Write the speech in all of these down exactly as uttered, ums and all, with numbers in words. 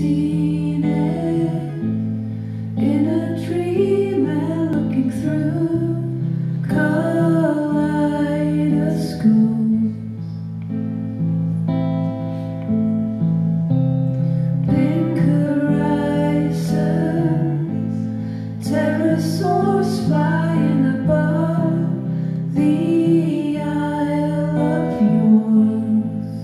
seen it in a dream and looking through kaleidoscopes. Pink horizons, pterosaurs flying above the Isle of yours.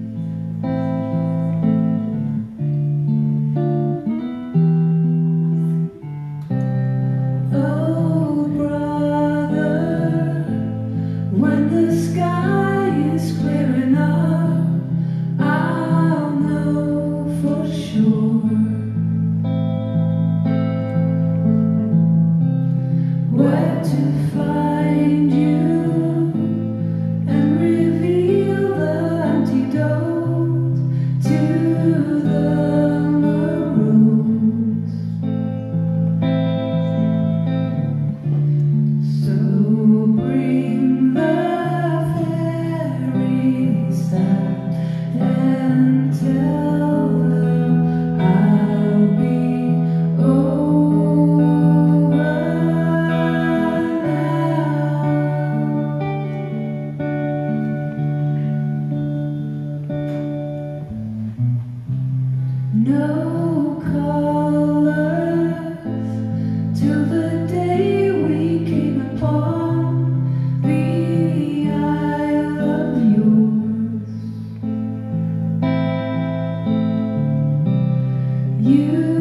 Oh brother, when the sky is clear enough, I'll know for sure where to find you and reveal the antidote to the morose. So bring the fairies out and tell them I'll be over now. No colors till the day we came upon the Isle of yours. You